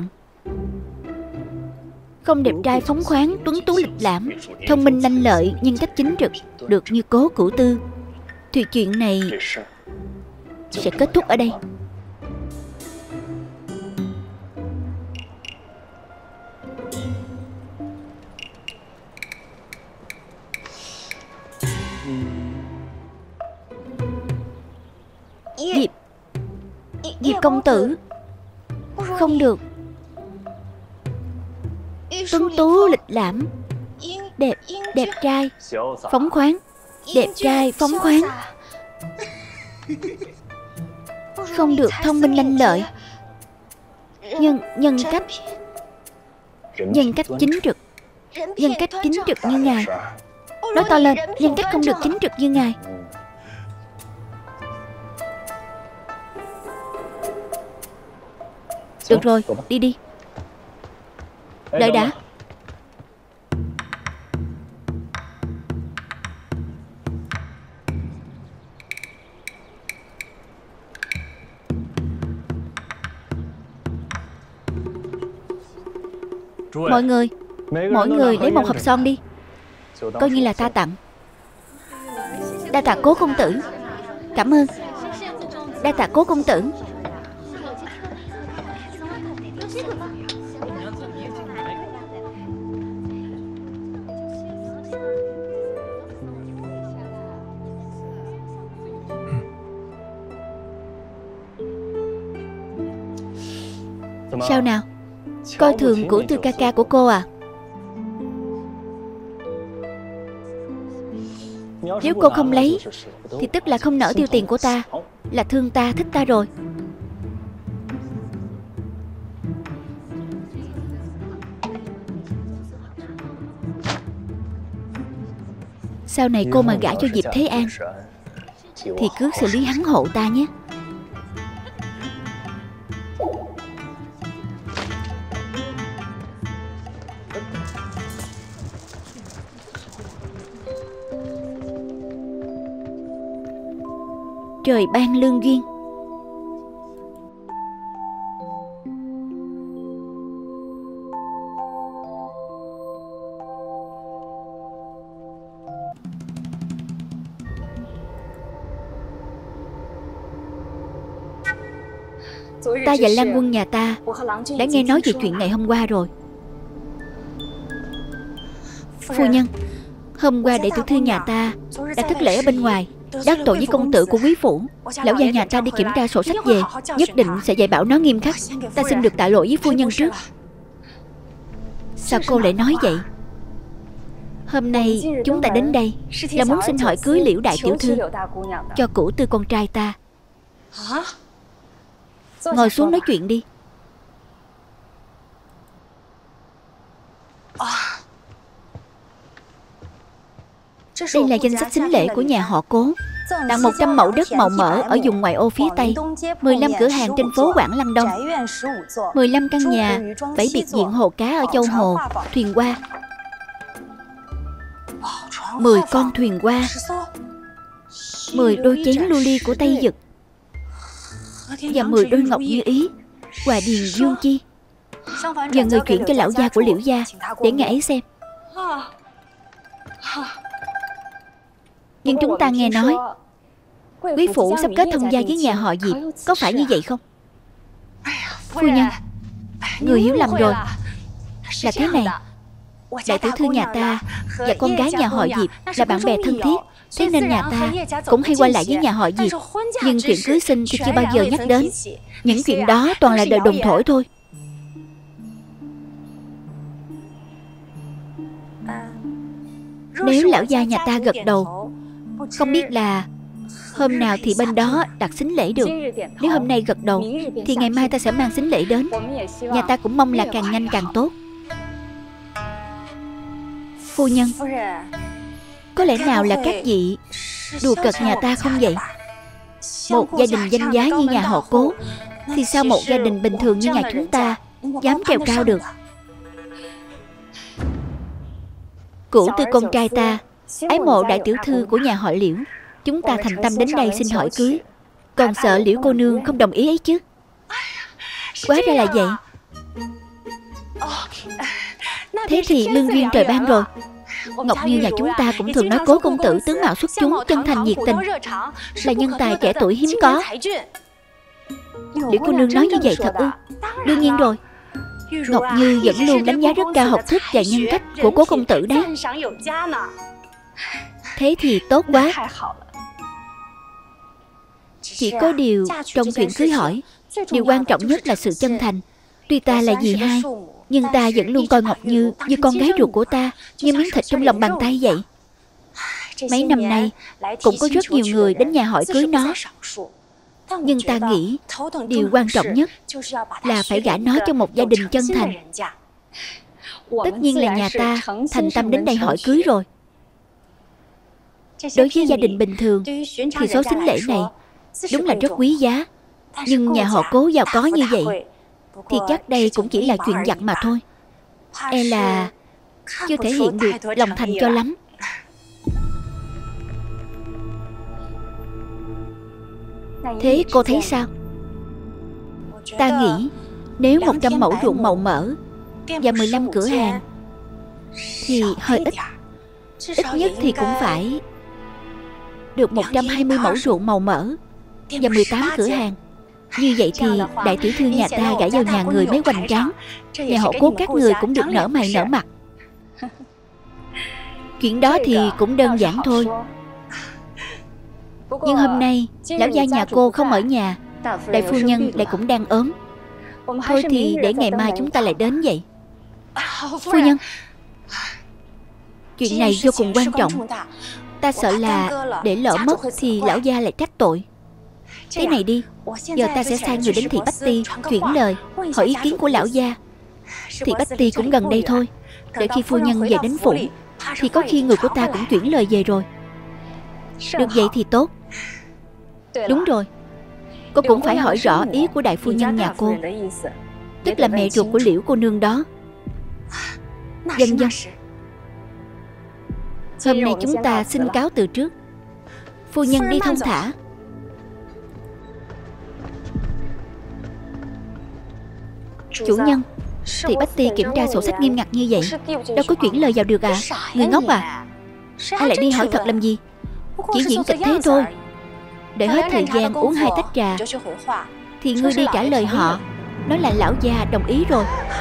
không đẹp trai phóng khoáng, tuấn tú lịch lãm, thông minh lanh lợi, nhân cách chính trực, được như Cố cửu tư, thì chuyện này sẽ kết thúc ở đây. Diệp công tử, không được. Tuấn tú lịch lãm, đẹp trai phóng khoáng, đẹp trai phóng khoáng, không được thông minh lanh lợi, nhân cách chính trực, nhân cách chính trực như ngài. Nói to lên, nhân cách không được chính trực như ngài. Được rồi, đi đi. Đợi đã. Mọi người lấy một hộp son đi, coi như là ta tặng. Đa tạ Cố công tử. Cảm ơn. Đa tạ Cố công tử. Sao nào? Coi thường của Tư ca ca của cô à? Nếu cô không lấy thì tức là không nỡ tiêu tiền của ta, là thương ta, thích ta rồi. Sau này cô mà gả cho Diệp Thế An thì cứ xử lý hắn hộ ta nhé. Trời ban lương duyên. Ta và Lan Quân nhà ta đã nghe nói về chuyện ngày hôm qua rồi. Phu nhân, hôm qua đệ tiểu thư nhà ta đã thất lễ ở bên ngoài, đắc tội với công tử của quý phủ. Lão gia nhà ta đi kiểm tra sổ sách về, nhất định sẽ dạy bảo nó nghiêm khắc. Ta xin được tạ lỗi với phu nhân trước. Sao cô lại nói vậy? Hôm nay chúng ta đến đây là muốn xin hỏi cưới Liễu đại tiểu thư cho cửu tư con trai ta. Ngồi xuống nói chuyện đi. Đây là danh sách sính lễ của nhà họ Cố, tặng 100 mẫu đất màu mỡ ở vùng ngoại ô phía Tây, 15 cửa hàng trên phố Quảng Lăng Đông, 15 căn nhà, 7 biệt viện hồ cá ở Châu Hồ, thuyền hoa, 10 con thuyền hoa, 10 đôi chén lưu ly của Tây Dực và 10 đôi ngọc như ý, Hòa Điền Dương Chi. Giờ người chuyển cho lão gia của Liễu gia để ngài ấy xem. Nhưng chúng ta nghe nói quý phủ sắp kết thông gia với nhà họ Diệp, có phải như vậy không? Phu nhân, người hiểu lầm rồi. Là thế này, đại tiểu thư nhà ta và con gái nhà họ Diệp là bạn bè thân thiết, thế nên nhà ta cũng hay qua lại với nhà họ Diệp. Nhưng chuyện cưới xin thì chưa bao giờ nhắc đến. Những chuyện đó toàn là đời đồn thổi thôi. Nếu lão gia nhà ta gật đầu, không biết là hôm nào thì bên đó đặt sính lễ được. Nếu hôm nay gật đầu thì ngày mai ta sẽ mang sính lễ đến. Nhà ta cũng mong là càng nhanh càng tốt. Phu nhân, có lẽ nào là các vị đùa cợt nhà ta không vậy? Một gia đình danh giá như nhà họ Cố thì sao một gia đình bình thường như nhà chúng ta dám trèo cao được? Cửu tư con trai ta ái mộ đại tiểu thư của nhà họ Liễu. Chúng ta thành tâm đến đây xin hỏi cưới, còn sợ Liễu cô nương không đồng ý ấy chứ. Quá ra là vậy. Thế thì lương duyên trời ban rồi. Ngọc Như nhà chúng ta cũng thường nói Cố công tử tướng mạo xuất chúng, chân thành nhiệt tình, là nhân tài trẻ tuổi hiếm có. Liễu cô nương nói như vậy thật ư? Đương nhiên rồi. Ngọc Như vẫn luôn đánh giá rất cao học thức và nhân cách của Cố công tử đấy. Thế thì tốt quá. Chỉ có điều trong chuyện cưới hỏi, điều quan trọng nhất là sự chân thành. Tuy ta là dì hai, nhưng ta vẫn luôn coi Ngọc Như như con gái ruột của ta, như miếng thịt trong lòng bàn tay vậy. Mấy năm nay cũng có rất nhiều người đến nhà hỏi cưới nó, nhưng ta nghĩ điều quan trọng nhất là phải gả nó cho một gia đình chân thành. Tất nhiên là nhà ta thành tâm đến đây hỏi cưới rồi. Đối với gia đình bình thường thì số sính lễ này đúng là rất quý giá. Nhưng nhà họ Cố giàu có như vậy thì chắc đây cũng chỉ là chuyện vặt mà thôi. E là chưa thể hiện được lòng thành cho lắm. Thế cô thấy sao? Ta nghĩ nếu 100 mẫu ruộng màu mỡ và 15 cửa hàng thì hơi ít. Ít nhất thì cũng phải được 120 mẫu rượu màu mỡ và 18 cửa hàng. Như vậy thì đại tiểu thư nhà ta gả vào nhà người mới hoành tráng, nhà họ Cố các người cũng được nở mày nở mặt. Chuyện đó thì cũng đơn giản thôi. Nhưng hôm nay lão gia nhà cô không ở nhà, đại phu nhân lại cũng đang ốm. Thôi thì để ngày mai chúng ta lại đến vậy. Phu nhân, chuyện này vô cùng quan trọng. Ta sợ là để lỡ mất thì lão gia lại trách tội. Thế này đi, giờ ta sẽ sai người đến Thị Bách Ti chuyển lời, hỏi ý kiến của lão gia. Thị Bách Ti cũng gần đây thôi. Để khi phu nhân về đến phủ thì có khi người của ta cũng chuyển lời về rồi. Được vậy thì tốt. Đúng rồi, cô cũng phải hỏi rõ ý của đại phu nhân nhà cô, tức là mẹ ruột của Liễu cô nương đó. Vâng vâng. Hôm nay chúng ta xin cáo từ trước. Phu nhân đi thông thả. Chủ nhân, Thị Bách Ti kiểm tra sổ sách nghiêm ngặt như vậy, đâu có chuyển lời vào được à? Người ngốc à? Ai lại đi hỏi thật làm gì? Chỉ diễn kịch thế thôi. Để hết thời gian uống 2 tách trà thì ngươi đi trả lời họ, nói là lão gia đồng ý rồi.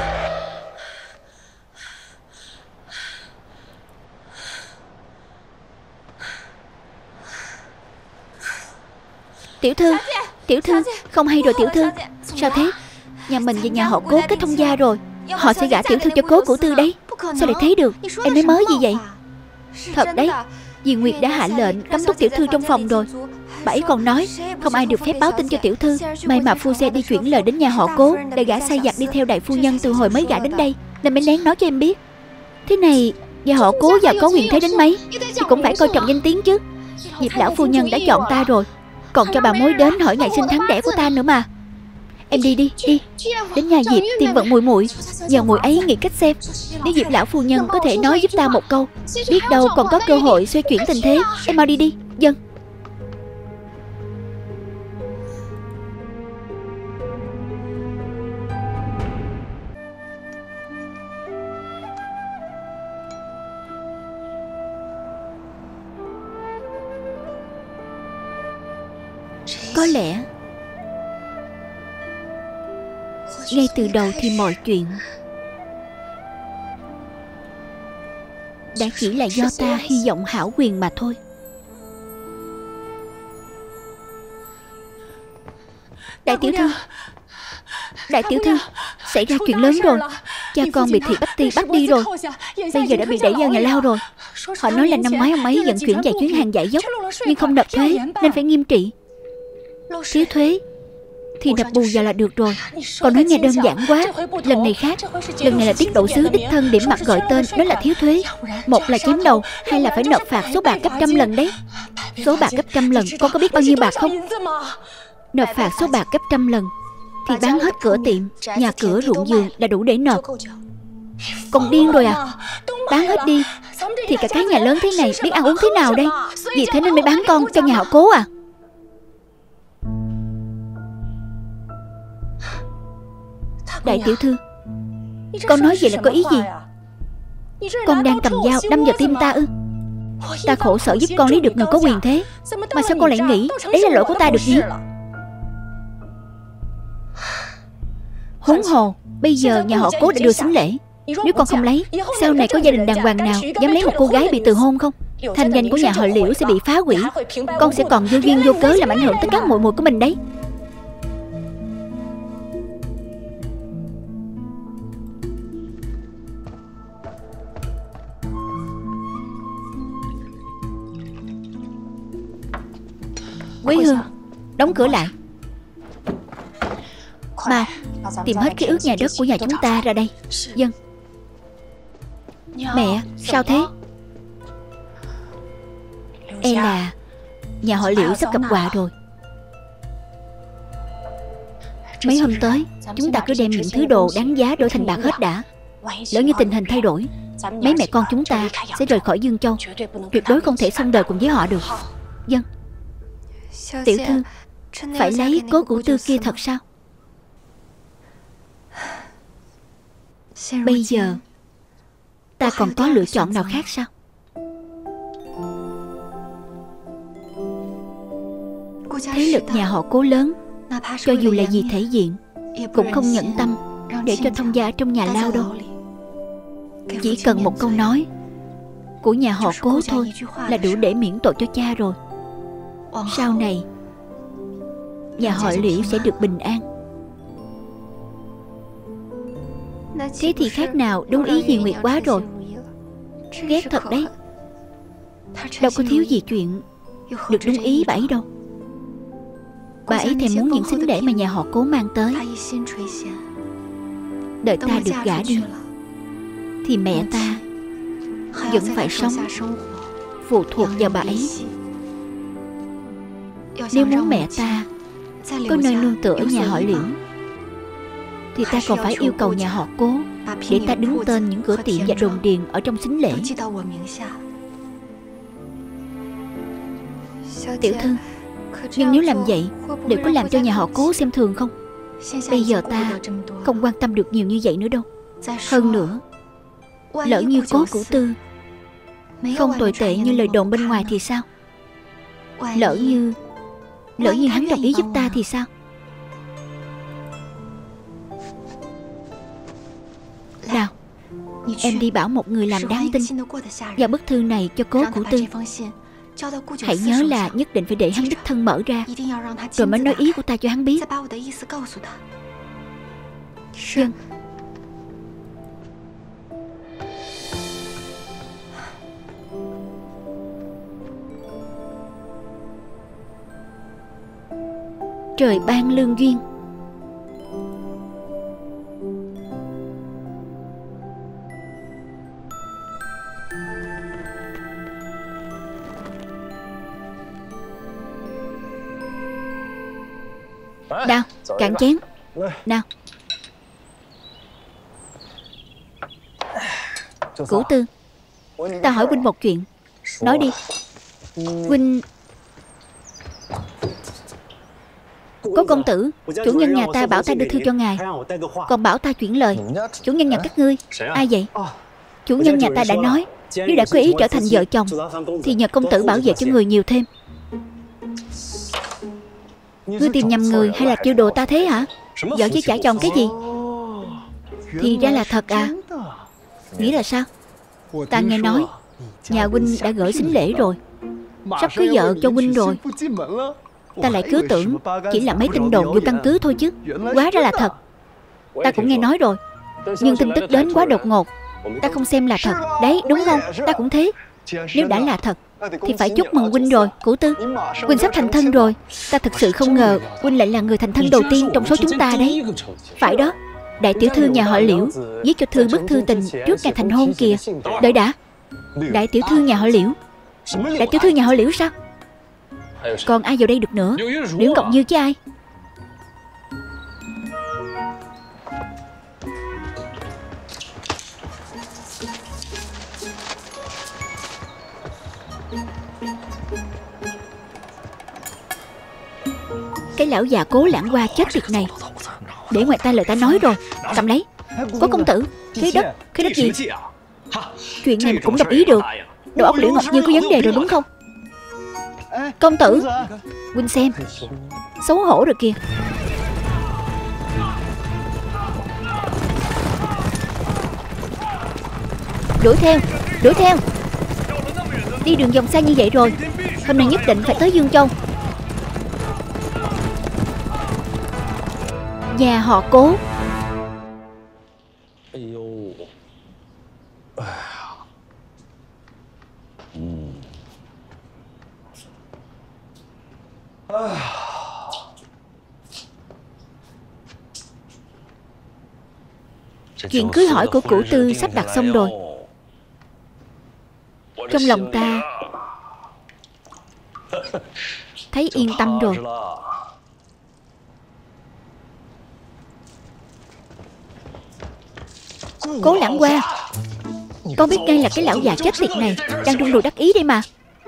Tiểu thư, tiểu thư, không hay rồi tiểu thư. Sao thế? Nhà mình và nhà họ Cố kết thông gia rồi. Họ sẽ gả tiểu thư cho Cố Cửu Tư đấy. Sao lại thế được? Em nói mớ gì vậy? Thật đấy, Dì Nguyệt đã hạ lệnh cấm túc tiểu thư trong phòng rồi. Bà ấy còn nói không ai được phép báo tin cho tiểu thư. May mà phu xe đi chuyển lời đến nhà họ Cố, để gã sai giặc đi theo đại phu nhân từ hồi mới gả đến đây, nên mới lén nói cho em biết. Thế này, nhà họ Cố giàu có quyền thế đến mấy thì cũng phải coi trọng danh tiếng chứ. Diệp lão phu nhân đã chọn ta rồi, còn cho bà mối đến hỏi ngày sinh tháng đẻ của ta nữa mà. Em đi đi, đi. Đến nhà Diệp tìm vận muội muội, nhờ muội ấy nghĩ cách xem. Nếu Diệp lão phu nhân có thể nói giúp ta một câu, biết đâu còn có cơ hội xoay chuyển tình thế. Em mau đi đi. Vâng. Có lẽ ngay từ đầu thì mọi chuyện đã chỉ là do ta hy vọng hảo quyền mà thôi. Đại tiểu thư, đại tiểu thư, xảy ra chuyện lớn rồi. Cha con bị Thị Bách Ti bắt đi rồi. Bây giờ đã bị đẩy vào nhà lao rồi. Họ nói là năm ngoái ông ấy vận chuyển vài chuyến hàng giải dốc, nhưng không nộp thuế nên phải nghiêm trị. Thiếu thuế thì nộp bù vào là được rồi. Còn nói nghe đơn giản quá. Lần này khác. Lần này là tiết độ sứ đích thân điểm mặt gọi tên, đó là thiếu thuế. Một là chém đầu, hai là phải nộp phạt số bạc gấp 100 lần đấy. Số bạc gấp 100 lần, con có biết bao nhiêu bạc không? Nộp phạt số bạc gấp 100 lần thì bán hết cửa tiệm, nhà cửa, ruộng vườn là đủ để nộp. Con điên rồi à? Bán hết đi thì cả cái nhà lớn thế này biết ăn uống thế nào đây? Vì thế nên mới bán con cho nhà họ Cố à? Đại tiểu thư, con nói vậy là có ý gì? Con đang cầm dao đâm vào tim ta ư? Ta khổ sở giúp con lấy được người có quyền thế, mà sao con lại nghĩ đấy là lỗi của ta được gì? Huống hồ bây giờ nhà họ Cố đã đưa sính lễ. Nếu con không lấy, sau này có gia đình đàng hoàng nào dám lấy một cô gái bị từ hôn không? Thanh danh của nhà họ Liễu sẽ bị phá hủy. Con sẽ còn vô duyên vô cớ làm ảnh hưởng tới các muội muội của mình đấy. Quý Hương, đóng cửa lại. Mau, tìm hết cái ước nhà đất của nhà chúng ta ra đây. Vâng. Mẹ, sao thế? E là nhà họ Liễu sắp gặp họa rồi. Mấy hôm tới chúng ta cứ đem những thứ đồ đáng giá đổi thành bạc hết đã. Lỡ như tình hình thay đổi, mấy mẹ con chúng ta sẽ rời khỏi Dương Châu. Tuyệt đối không thể xong đời cùng với họ được. Vâng. Tiểu thư, phải lấy Cố Cửu Tư kia thật sao? Bây giờ ta còn có lựa chọn nào khác sao? Thế lực nhà họ Cố lớn, cho dù là vì thể diện, cũng không nhẫn tâm để cho thông gia trong nhà lao đâu. Chỉ cần một câu nói của nhà họ Cố thôi là đủ để miễn tội cho cha rồi. Sau này nhà họ Liễu sẽ được bình an. Thế thì khác nào đúng ý Diền Nguyệt quá rồi. Ghét thật đấy. Đâu có thiếu gì chuyện được đúng ý bà ấy đâu. Bà ấy thèm muốn những xính lễ mà nhà họ Cố mang tới. Đợi ta được gả đi thì mẹ ta vẫn phải sống phụ thuộc vào bà ấy. Nếu muốn mẹ ta có nơi nương tựa ở nhà họ Liễu thì ta còn phải yêu cầu nhà họ Cố để ta đứng tên những cửa tiệm và đồn điền ở trong xính lễ. Tiểu thư, nhưng nếu làm vậy liệu có làm cho nhà họ Cố xem thường không? Bây giờ ta không quan tâm được nhiều như vậy nữa đâu. Hơn nữa, lỡ như Cố Cửu Tư không tồi tệ như lời đồn bên ngoài thì sao? Lỡ như hắn đồng ý giúp ta thì sao? Nào, em đi bảo một người làm đáng tin và bức thư này cho Cố Cửu Tư. Hãy nhớ là nhất định phải để hắn đích thân mở ra, rồi mới nói ý của ta cho hắn biết. Vâng. Trời ban lương duyên. Nào, cạn chén. Nào. Cửu Tư, ta hỏi huynh một chuyện. Nói đi. Huynh... Cố công tử, chủ nhân nhà ta bảo ta đưa thư cho ngài, còn bảo ta chuyển lời. Chủ nhân nhà các ngươi ai vậy? Chủ nhân nhà ta đã nói, nếu đã có ý trở thành vợ chồng thì nhờ công tử bảo vệ cho người nhiều thêm. Ngươi tìm nhầm người hay là trêu đùa ta thế hả? Vợ với trả chồng cái gì? Thì ra là thật à? Nghĩ là sao? Ta nghe nói nhà huynh đã gửi sính lễ rồi, sắp cưới vợ cho huynh rồi. Ta lại cứ tưởng chỉ là mấy tin đồn vô căn cứ thôi chứ. Hóa ra là thật. Ta cũng nghe nói rồi, nhưng tin tức đến quá đột ngột, ta không xem là thật. Đấy, đúng không? Ta cũng thế. Nếu đã là thật thì phải chúc mừng huynh rồi, Cửu Tư. Huynh sắp thành thân rồi. Ta thực sự không ngờ huynh lại là người thành thân đầu tiên trong số chúng ta đấy. Phải đó, đại tiểu thư nhà họ Liễu viết cho thư bức thư tình trước ngày thành hôn kìa. Đợi đã, đại tiểu thư nhà họ Liễu? Đại tiểu thư nhà họ Liễu sao? Còn ai vào đây được nữa? Liễu Ngọc Như chứ ai? Cái lão già Cố Lãng Hoa chết tiệt này, để ngoài ta lời ta nói rồi. Cầm lấy. Cố công tử, khế đất gì? Chuyện này mà cũng đồng ý được. Đầu óc Liễu Ngọc Như có vấn đề rồi đúng không? Công tử, huynh xem, xấu hổ rồi kìa. Đuổi theo. Đi đường vòng xa như vậy rồi, hôm nay nhất định phải tới Dương Châu. Nhà họ Cố. Chuyện cưới hỏi của Cửu Tư sắp đặt xong rồi. Trong lòng ta thấy yên tâm rồi. Cố Lãng Hoa, con biết ngay là cái lão già chết tiệt này đang rung đùi đắc ý đây mà.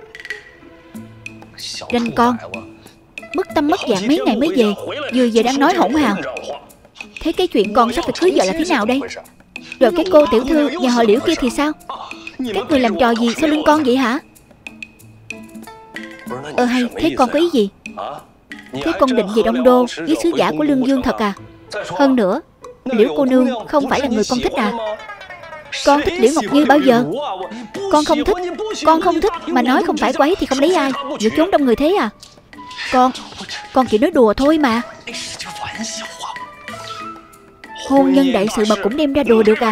Ranh con, mất tâm mất dạng mấy ngày mới về, vừa về đang nói hỗn hào. Thế cái chuyện con sắp phải cưới vợ là thế nào đây? Rồi cái cô tiểu thư nhà họ Liễu kia thì sao? Các người làm trò gì sau lưng con vậy hả? Hay thế con có ý gì? Thế con định về Đông Đô với sứ giả của Lương Dương thật à? Hơn nữa, Liễu cô nương không phải là người con thích à? Con thích Liễu Ngọc Như bao giờ? Con không thích. Con không thích mà nói không phải cô ấy thì không lấy ai. Giữa trốn đông người thế à? Con chỉ nói đùa thôi mà. Hôn nhân đại sự mà cũng đem ra đùa được à?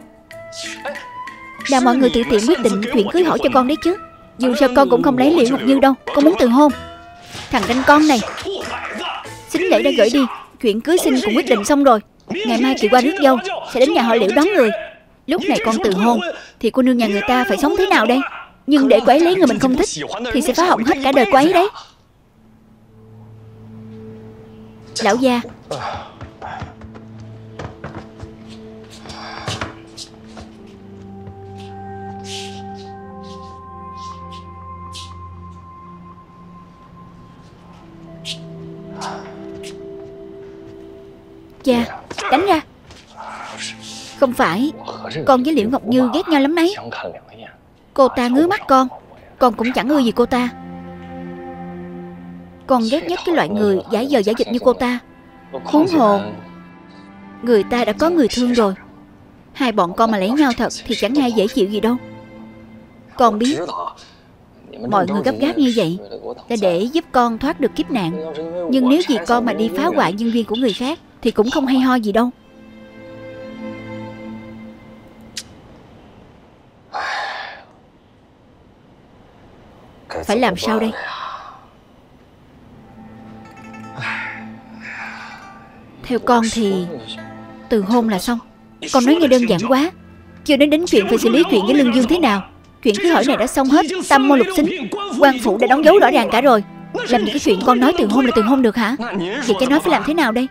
Là mọi người tự tiện quyết định chuyện cưới hỏi cho con đấy chứ. Dù sao con cũng không lấy Liễu Ngọc Như đâu. Con muốn từ hôn. Thằng ranh con này. Sính lễ đã gửi đi, chuyện cưới xin cũng quyết định xong rồi. Ngày mai Kiều qua rước dâu sẽ đến nhà họ Liễu đón người. Lúc này con từ hôn thì cô nương nhà người ta phải sống thế nào đây? Nhưng để cô ấy lấy người mình không thích thì sẽ phá hỏng hết cả đời cô ấy đấy. Lão gia. Cha, đánh ra. Không phải, con với Liễu Ngọc Như ghét nhau lắm đấy. Cô ta ngứa mắt con cũng chẳng ưa gì cô ta. Con ghét nhất cái loại người giả vờ giả vịt như cô ta. Huống hồ người ta đã có người thương rồi. Hai bọn con mà lấy nhau thật thì chẳng ai dễ chịu gì đâu. Con biết mọi người gấp gáp như vậy là để giúp con thoát được kiếp nạn. Nhưng nếu vì con mà đi phá hoại nhân duyên của người khác thì cũng không hay ho gì đâu. Phải làm sao đây? Theo con thì từ hôn là xong. Con nói nghe đơn giản quá. Chưa nói đến chuyện phải xử lý chuyện với Lương Dương thế nào. Chuyện cưới hỏi này đã xong hết. Tam môn lục xính, quan phủ đã đóng dấu rõ ràng cả rồi. Làm gì cái chuyện con nói từ hôn là từ hôn được hả? Vậy cha nói phải làm thế nào đây?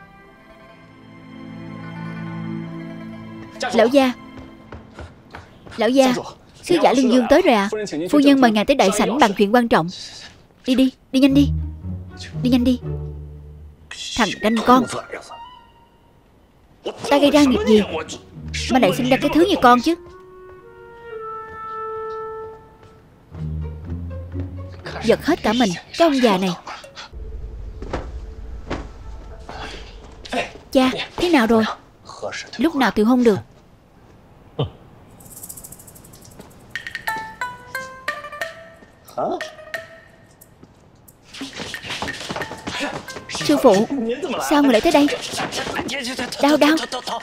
Lão gia. Lão gia, sứ giả Lương Dương tới rồi à? Phu nhân mời ngài tới đại sảnh bàn chuyện quan trọng. Đi đi, đi nhanh đi. Đi nhanh đi. Thằng ranh con. Ta gây ra nghiệp gì mà lại sinh ra cái thứ như con chứ? Giật hết cả mình, cái ông già này. Cha, thế nào rồi? Lúc nào từ hôn được? Sư phụ, sao người lại tới đây? Đau đau.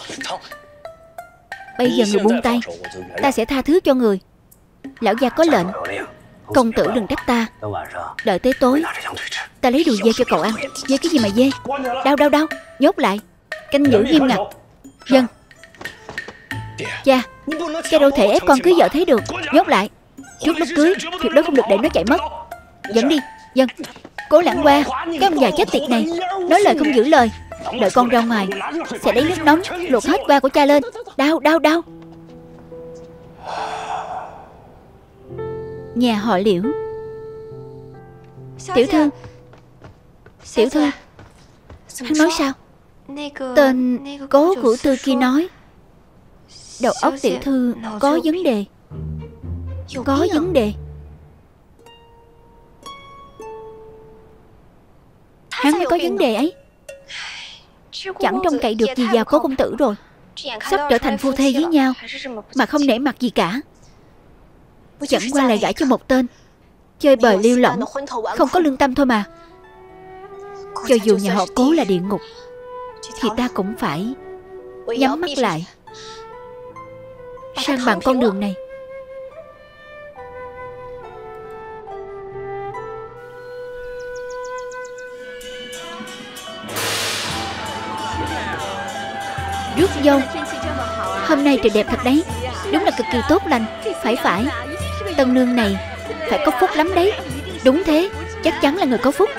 Bây giờ người buông tay, ta sẽ tha thứ cho người. Lão gia có lệnh, công tử đừng trách ta. Đợi tới tối ta lấy đùi dê cho cậu ăn. Dê cái gì mà dê? Đau đau đau. Nhốt lại, canh giữ nghiêm ngặt. Dân. Cha, cha đâu thể ép con cưới vợ thế được. Nhốt lại. Trước lúc cưới tuyệt đối không được để nó chạy mất. Dẫn đi. Dân. Cố Lãng Hoa, cái ông già chết tiệt này, nói lời không giữ lời. Đợi con ra ngoài sẽ lấy nước nóng luộc hết qua của cha lên. Đau đau đau. Nhà họ Liễu. Tiểu thư. Tiểu thư. Hắn nói sao? Tên cố của Tư kia nói đầu óc tiểu thư có vấn đề. Có vấn đề. Hắn mới có vấn đề ấy. Chẳng trông cậy được gì vào cố công tử rồi. Sắp trở thành phu thê với nhau mà không nể mặt gì cả. Chẳng qua lại gả cho một tên chơi bời liêu lỏng, không có lương tâm thôi mà. Cho dù nhà họ Cố là địa ngục thì ta cũng phải nhắm mắt lại sang bằng con đường này. Rước dâu. Hôm nay trời đẹp thật đấy. Đúng là cực kỳ tốt lành. Phải. Tân nương này phải có phúc lắm đấy. Đúng thế, chắc chắn là người có phúc.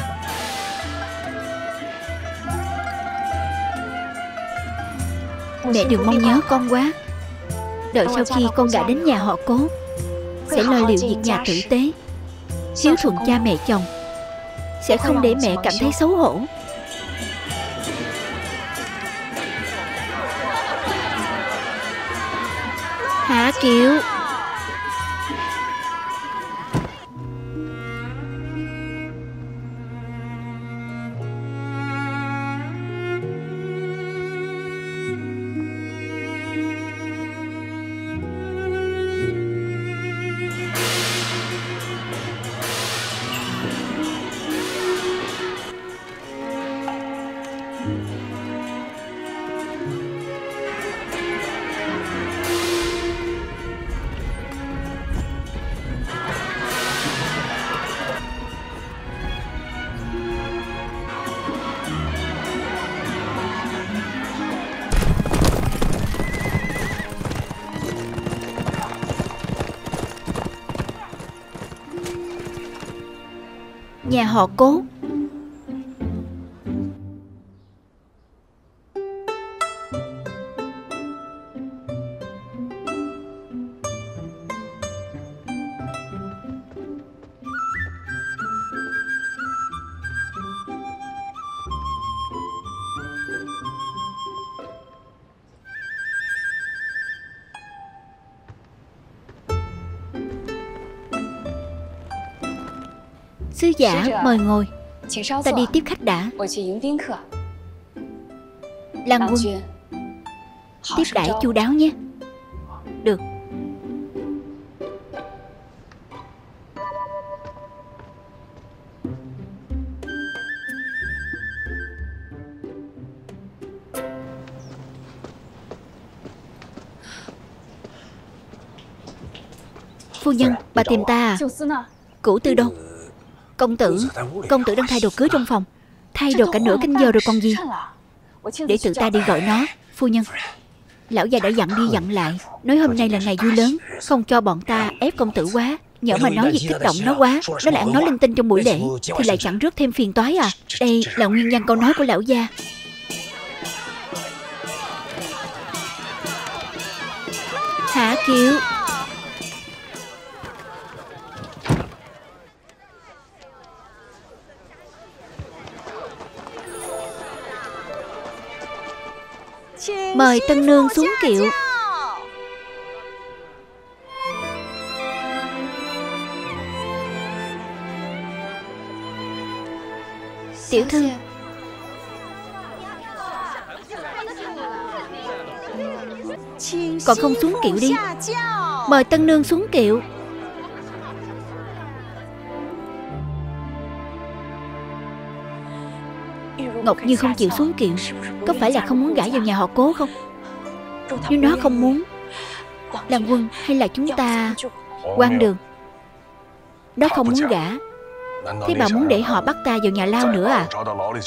Mẹ đừng mong nhớ con quá. Đợi sau khi con đã đến nhà họ Cố sẽ lo liệu việc nhà tử tế, hiếu thuận cha mẹ chồng, sẽ không để mẹ cảm thấy xấu hổ. Mẹ Hạ Kiều. Nhà họ Cố. Sứ giả mời ngồi. Ta đi tiếp khách đã. Lan Quân, tiếp đãi chu đáo nhé. Được. Phu nhân, bà tìm ta à? Cửu Tư đâu? Công tử đang thay đồ cưới trong phòng. Thay đồ cả nửa canh giờ rồi còn gì. Để tự ta đi gọi nó. Phu nhân, lão già đã dặn đi dặn lại, nói hôm nay là ngày vui lớn, không cho bọn ta ép công tử quá. Nhỡ mà nói gì kích động nó quá, nó lại ăn nói linh tinh trong buổi lễ, thì lại chẳng rước thêm phiền toái à. Đây là nguyên văn câu nói của lão gia. Hạ Kiều. Mời tân nương xuống kiệu. Tiểu thư, còn không xuống kiệu đi. Mời tân nương xuống kiệu. Ngọc Như không chịu xuống kiệu, có phải là không muốn gả vào nhà họ Cố không? Nếu nó không muốn, Lan Quân hay là chúng ta quan đường. Nó không muốn gả, thế bà muốn để họ bắt ta vào nhà lao nữa à?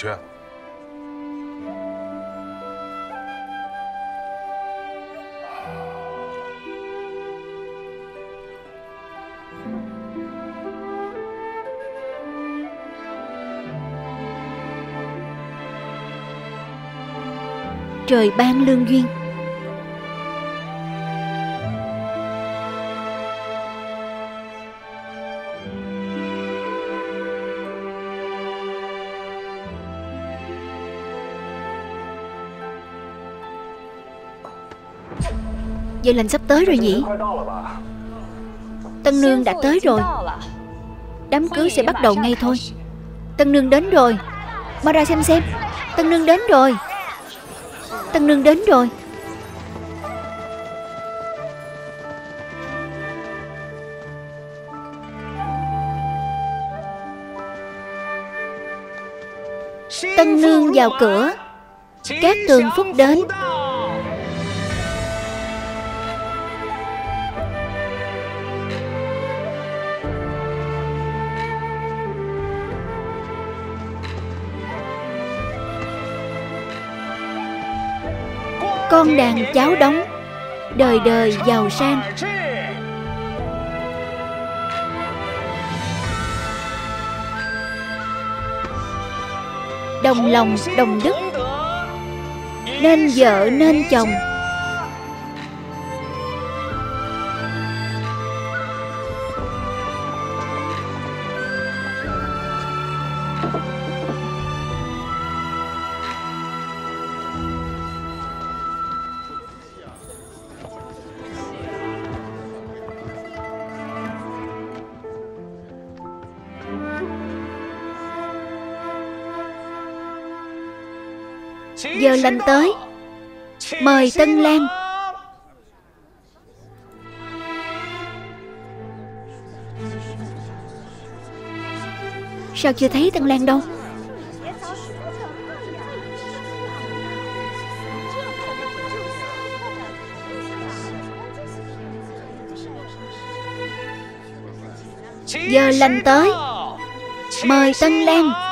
Trời ban lương duyên. Giờ lành sắp tới rồi nhỉ? Tân nương đã tới rồi. Đám cưới sẽ bắt đầu ngay thôi. Tân nương đến rồi. Mau ra xem. Tân nương đến rồi. Tân nương đến rồi. Tân nương vào cửa. Cát tường phúc đến. Con đàn cháu đóng, đời đời giàu sang. Đồng lòng đồng đức, nên vợ nên chồng. Giờ lành tới, mời Tân Lang. Sao chưa thấy Tân Lang đâu? Giờ lành tới, mời Tân Lang.